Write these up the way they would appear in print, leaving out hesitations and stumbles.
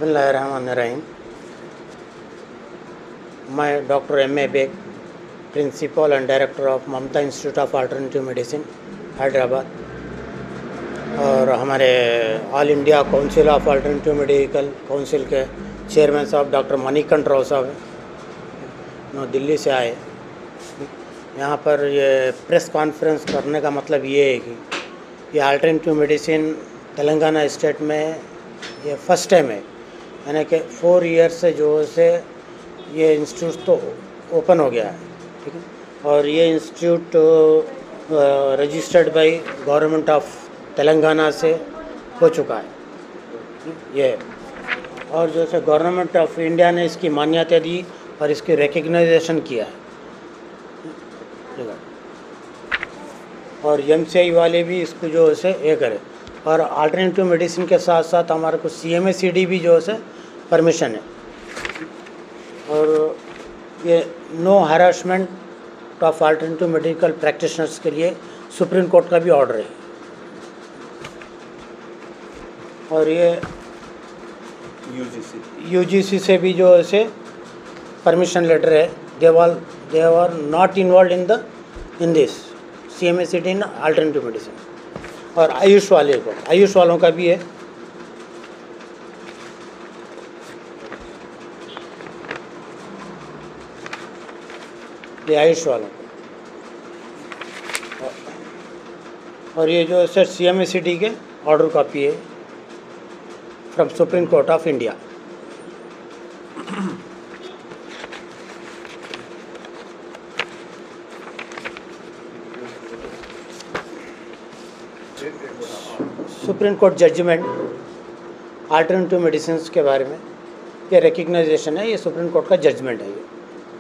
बिस्मिल्लाहिर्रहमानिर्रहीम। मैं doctor M.A. Beg, principal and director of Mamata institute of alternative medicine Hyderabad, और हमारे all India council of alternative medical council के chairman साहब डॉक्टर मणिकंठ राव साहब दिल्ली से आए। यहाँ पर ये प्रेस कॉन्फ्रेंस करने का मतलब ये है कि ये अल्टरनेटिव मेडिसिन तेलंगाना स्टेट में ये फर्स्ट टाइम है, यानी कि 4 ईयर्स से जो से ये इंस्टीट्यूट तो ओपन हो गया है, ठीक है। और ये institute registered by government of Telangana से हो चुका है ये, और जो से गवर्नमेंट ऑफ इंडिया ने इसकी मान्यता दी और इसकी रिकग्नाइजेशन किया है, और MCI वाले भी इसको जो है ये करे। और अल्टरनेटिव मेडिसिन के साथ साथ हमारे को CMACD भी जो है परमिशन है, और ये no harassment of alternative medical practitioners के लिए सुप्रीम कोर्ट का भी ऑर्डर है। और ये UGC से भी जो है परमिशन लेटर है। They are not involve in this CMACD in alternative medicine. और आयुष वालों का भी है। ये आयुष वालों और ये जो सर CMACD के ऑर्डर कॉपी है from supreme court of India. Supreme court judgment alternative medicine के बारे में ये रिकग्नाइजेशन है, ये सुप्रीम कोर्ट का जजमेंट है ये।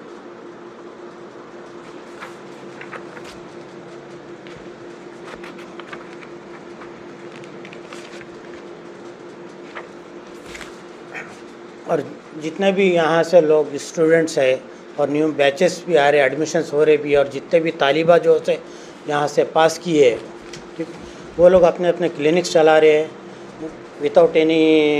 और जितने भी यहाँ से लोग स्टूडेंट्स हैं और न्यू बैचेस भी आ रहे, एडमिशन्स हो रहे भी, और जितने भी तालिबा जो से यहाँ से पास किए हैं, ठीक, वो लोग अपने अपने क्लिनिक्स चला रहे हैं विदाउट एनी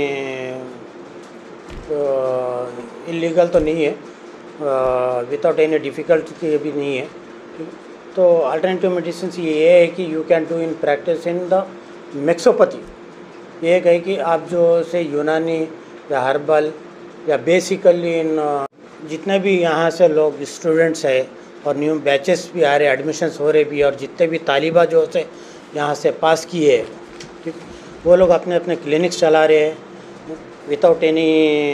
इलीगल तो नहीं है, विदाउट एनी डिफ़िकल्टी भी नहीं है, ठीक। तो अल्टरनेटिव मेडिसिन ये है कि you can do in practice in the maxopathy. ये है कि आप जो से यूनानी या हर्बल या बेसिकली इन जितने भी यहाँ से लोग स्टूडेंट्स हैं और न्यू बैचेस भी आ रहे, एडमिशन्स हो रहे भी, और जितने भी तालिबा जो से यहाँ से पास किए हैं, ठीक, वो लोग अपने अपने क्लिनिक्स चला रहे हैं विदाउट एनी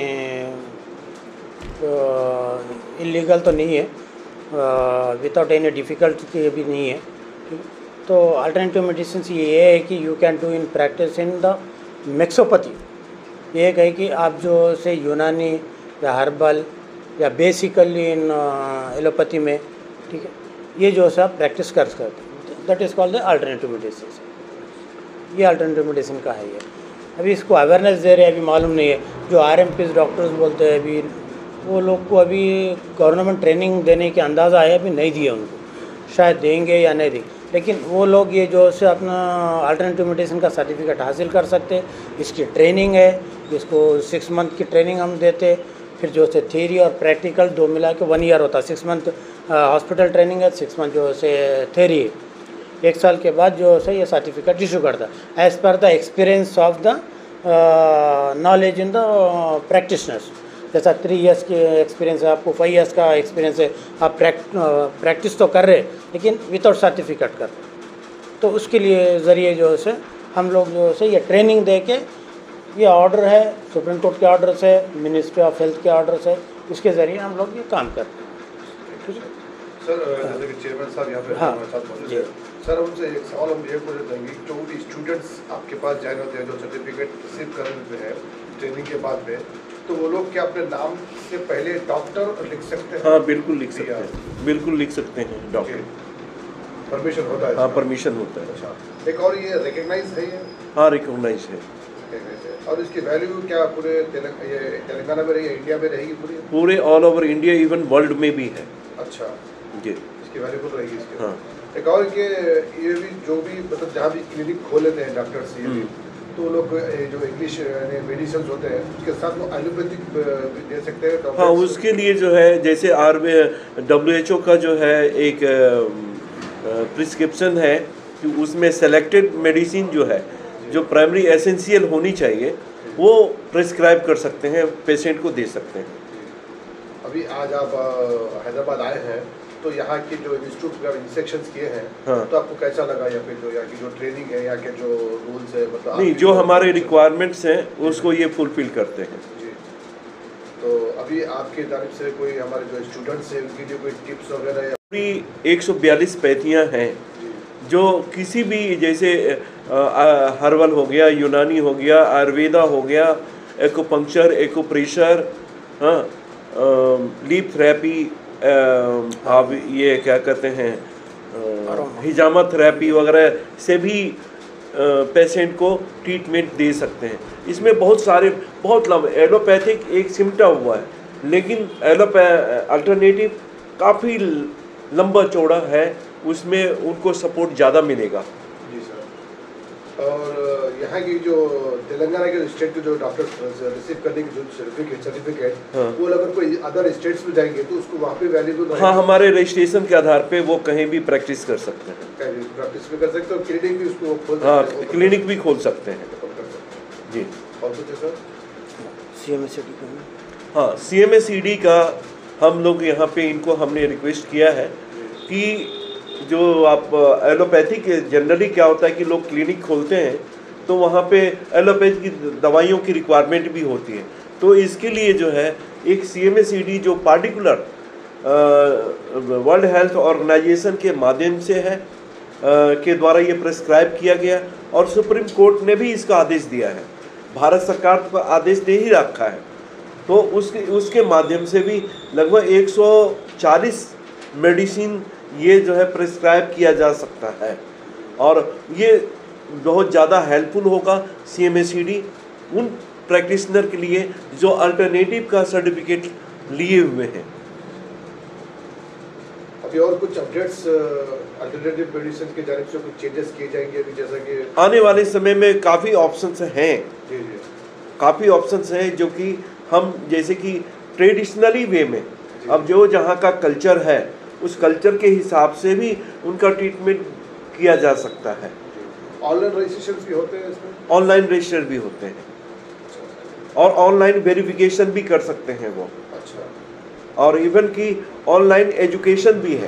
इलीगल तो नहीं है, विदाउट एनी डिफ़िकल्टी भी नहीं है, ठीक। तो अल्टरनेटिव मेडिसिन ये है कि you can do in practice in the maxopathy. ये है कि आप जो से यूनानी या हर्बल या बेसिकली इन एलोपैथी में, ठीक है, ये जो है आप प्रैक्टिस कर सकते हैं। That is called the alternative medicine. ये अल्टरनेटिव मेडिसिन का है ये। अभी इसको अवेयरनेस दे रहे हैं, अभी मालूम नहीं है। जो RMPs डॉक्टर्स बोलते हैं अभी, वो लोग को अभी गवर्नमेंट ट्रेनिंग देने के अंदाज़ा है, अभी नहीं दिए उनको, शायद देंगे या नहीं देंगे। लेकिन वो लोग ये जो से अपना अल्टरनेटिव मेडिसिन का सर्टिफिकेट हासिल कर सकते हैं। इसकी ट्रेनिंग है, इसको 6 मंथ की ट्रेनिंग हम देते, फिर जो से थ्योरी और प्रैक्टिकल 2 मिला के 1 ईयर होता है। 6 मंथ हॉस्पिटल ट्रेनिंग है, 6 मंथ जो से थ्योरी है। 1 साल के बाद जो है ये सर्टिफिकेट इशू करता है as per the experience of the knowledge in the practitioners. जैसा 3 इयर्स के एक्सपीरियंस है, आपको 5 इयर्स का एक्सपीरियंस है, आप प्रैक्टिस तो कर रहे लेकिन विदाउट सर्टिफिकेट कर, तो उसके लिए ज़रिए जो है हम लोग जो है ये ट्रेनिंग दे के, ये ऑर्डर है सुप्रीम कोर्ट के ऑर्डर से, मिनिस्ट्री ऑफ हेल्थ के ऑर्डर से, इसके ज़रिए हम लोग ये काम करते हैं, ठीक है। सर जैसे कि चेयरमैन साहब यहाँ पे हाँ सर, उनसे एक सवाल हम ये पूछना चाहेंगे, जो भी स्टूडेंट्स आपके पास ज्वाइन होते हैं, जो सर्टिफिकेट रिसीव करने हैं ट्रेनिंग के बाद में, तो वो लोग क्या अपने नाम से पहले डॉक्टर लिख सकते हैं? हाँ, बिल्कुल लिख सकते हैं, बिल्कुल लिख सकते हैं डॉक्टर। परमिशन होता है? हाँ, परमिशन होता है। अच्छा, एक और ये रिकग्नाइज है ये? हाँ, रिकॉग्नाइज है। और इसकी वैल्यू क्या पूरे तेलंगाना में रही है, इंडिया में रहेगी पूरे all over India, even world में भी है। अच्छा जी, इसकी वैल्यूबल रहेगी इसके। हाँ। एक और कि ये भी जो भी मतलब जहाँ भी क्लिनिक खोल लेते हैं डॉक्टर्स, ये भी तो वो लोग ये जो इंग्लिश मेडिसिन होते हैं उसके साथ वो एलोपैथिक दे सकते हैं हाँ, उसके लिए जो है जैसे WHO का जो है एक प्रिस्क्रिप्शन है कि उसमें सेलेक्टेड मेडिसिन जो है जो प्राइमरी एसेंशियल होनी चाहिए वो प्रिस्क्राइब कर सकते हैं, पेशेंट को दे सकते हैं। अभी आज आप हैदराबाद आए हैं तो यहाँ के जो इंस्टीट्यूट का इंस्पेक्शंस किए हैं, हाँ। तो आपको कैसा लगा या फिर जो यहाँ की जो ट्रेनिंग है, यहाँ के जो रूल्स है, मतलब नहीं, जो हमारे रिक्वायरमेंट्स हैं उसको ये फुलफिल करते हैं। जी। तो अभी आपकी जानिब से कोई हमारे जो स्टूडेंट्स हैं उनके लिए कोई टिप्स वगैरह या पूरी 142 पैथियाँ हैं जो किसी भी जैसे हर्बल हो गया, यूनानी हो गया, आयुर्वेदा हो गया, एक्यूपंक्चर, एक्यूप्रेशर, हाँ, लीफ थेरेपी, आप ये क्या कहते हैं हिजामा थेरेपी वगैरह से भी पेशेंट को ट्रीटमेंट दे सकते हैं। इसमें बहुत सारे एलोपैथिक एक सिम्टम हुआ है, लेकिन अल्टरनेटिव काफ़ी लंबा चौड़ा है, उसमें उनको सपोर्ट ज़्यादा मिलेगा। जी सर। और यहाँ की जो तेलंगाना के स्टेट के जो डॉक्टर रिसीव करने की जो सर्टिफिकेट हाँ। वो अगर कोई अदर स्टेट्स में जाएंगे तो उसको वहाँ पे वैल्यूबल हाँ, हमारे रजिस्ट्रेशन के आधार पे वो कहीं भी प्रैक्टिस कर सकते हैं। प्रैक्टिस भी कर सकते हो, क्लिनिक भी उसको खोल हाँ, सकते हैं, क्लिनिक भी खोल सकते हैं। जी। और कुछ है सर? CMSCD का हाँ, CMSCD का हम लोग यहाँ पे इनको हमने रिक्वेस्ट किया है कि जो आप एलोपैथिक जनरली क्या होता है कि लोग क्लिनिक खोलते हैं तो वहाँ पे एलोपैथी की दवाइयों की रिक्वायरमेंट भी होती है, तो इसके लिए जो है एक CMSCD जो पार्टिकुलर वर्ल्ड हेल्थ ऑर्गेनाइजेशन के माध्यम से है के द्वारा ये प्रिस्क्राइब किया गया, और सुप्रीम कोर्ट ने भी इसका आदेश दिया है, भारत सरकार को आदेश दे ही रखा है, तो उसके माध्यम से भी लगभग 140 मेडिसिन ये जो है प्रिस्क्राइब किया जा सकता है, और ये बहुत ज़्यादा हेल्पफुल होगा CMSCD उन प्रैक्टिशनर के लिए जो अल्टरनेटिव का सर्टिफिकेट लिए हुए हैं। अभी और कुछ अपडेट्स अल्टरनेटिव मेडिसिन के जानिब से कुछ चेंजेस किए जाएंगे अभी, जैसा कि आने वाले समय में काफ़ी ऑप्शंस हैं, जी जी काफ़ी ऑप्शंस हैं जो कि हम जैसे कि ट्रेडिशनली वे में अब जो जहाँ का कल्चर है उस कल्चर के हिसाब से भी उनका ट्रीटमेंट किया जा सकता है। ऑनलाइन रजिस्ट्रेशन भी होते हैं इसमें? ऑनलाइन रजिस्टर भी होते हैं और ऑनलाइन वेरिफिकेशन भी कर सकते हैं वो। अच्छा। और इवन की ऑनलाइन एजुकेशन भी है।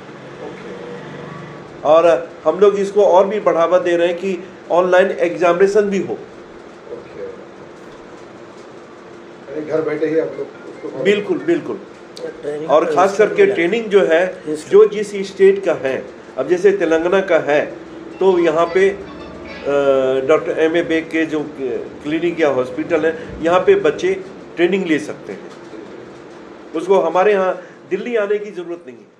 ओके। और हम लोग इसको और भी बढ़ावा दे रहे हैं कि ऑनलाइन एग्जामिनेशन भी हो। ओके, यानी घर बैठे ही आप लोग उसको बिल्कुल बिल्कुल। ट्रेनिंग और ख़ास करके ट्रेनिंग जो है जो जिस स्टेट का है, अब जैसे तेलंगाना का है तो यहाँ पे डॉक्टर M.A. बेग के जो क्लिनिक या हॉस्पिटल है यहाँ पे बच्चे ट्रेनिंग ले सकते हैं, उसको हमारे यहाँ दिल्ली आने की ज़रूरत नहीं है।